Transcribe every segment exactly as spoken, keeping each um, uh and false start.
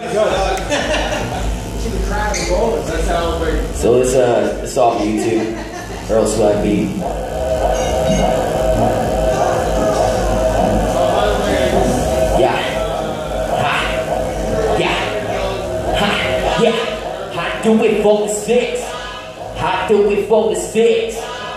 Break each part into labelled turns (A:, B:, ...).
A: So it's uh it's off YouTube. Earl Swag beat. Yeah. Ha. Yeah. Ha. Yeah. I do it for the six. I do it for the six.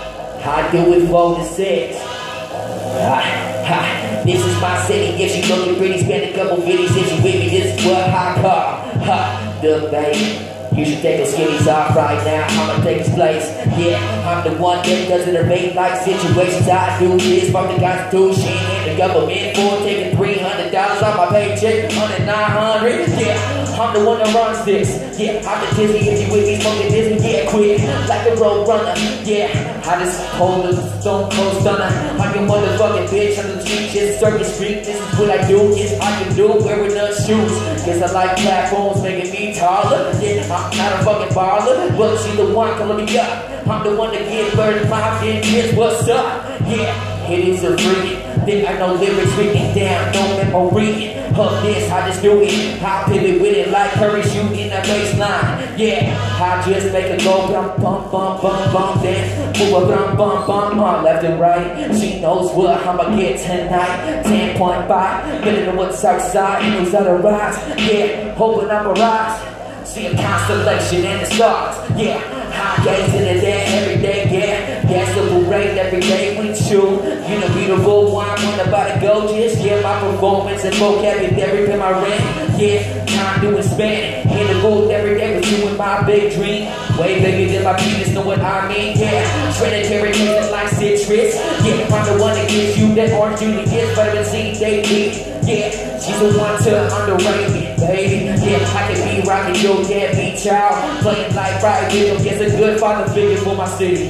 A: I do it for the six. Ha. Ha. This is my city. If she looking pretty, spend a couple bitties. If she with me, this is what I call ha. The baby. You should take those skinnies off right now. I'ma take his place. Yeah, I'm the one that does it make like situations. I do this from the Constitution and the government for taking three hundred dollars off my paycheck. Hundred nine hundred. Yeah, I'm the one that runs this. Yeah, I'm the Disney. If you with me, smoking this, yeah, quit like a road runner. Yeah, I just hold the stone cold stunner. I'm your motherfucking bitch on the street, just circus street. This is what I do. Yes, I can do wearing the shoes. Guess I like platforms making me taller. Yeah, I'm not a fucking baller, but she the one calling me up. I'm the one that get thirty-five and kids, what's up? Yeah, it is a freak. Then I know lyrics written down, no memory. Of this, I just do it. I pivot with it like Curry shooting the baseline. Yeah, I just make it go bum bum bum bum bum dance. Move a bum bum bum on left and right. She knows what I'ma get tonight. ten point five, better than what's outside. It knows how to rise. Yeah, open up her eyes. See a constellation and the stars. Yeah, I gaze into that every day. Yeah, that's the parade every day with you. You know, beautiful one, when about to go. Just yeah, my performance and vocabulary pay my rent. Yeah, time doing Spanish. In the booth every day with you in my big dream. Way bigger than my penis, know what I mean? Yeah, trinitary tastes like citrus. Yeah, I'm the one that gives you that orange juice. Yes, vitamin C, they need. Yeah, she's the one to underrate me, baby. Yeah, I can be rocking your deadbeat child. Playing like right with him, gets a good father figure for my city.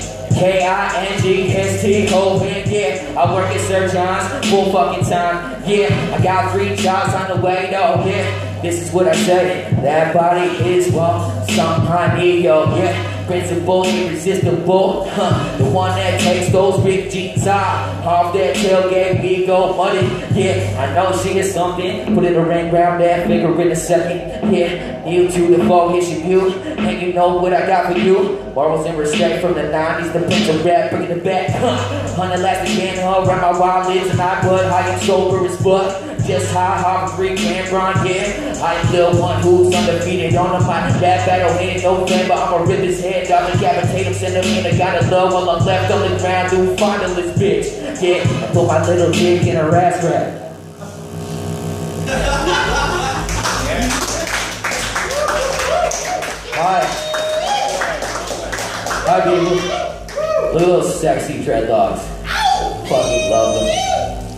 A: K I N G S T, Hogan, yeah. I work at Sir John's full fucking time. Yeah, I got three jobs on the way, though, yeah. This is what I say, that body is well, some I need, yo, yeah. Principle, irresistible, huh. The one that takes those big jeans off, off that tailgate, big old money, yeah. I know she is something, put it around round that figure in a second, yeah. New to the fall, hits you, and you know what I got for you. Morals and respect from the nineties, the pinch of rap, bringing it back, huh. On the last again, huh, around my wild lips, and I put I am sober as fuck. Just high, hop, free, can run, yeah. I am the one who's undefeated on the mic. That battle ain't no fan, but I'ma rip his head off, decapitate him, send him in. I got a love while I'm left on the ground, do finalist, bitch. Yeah, I put my little dick in her ass crack. Hi. Hi, people. Look at those sexy dreadlocks. Fucking love them.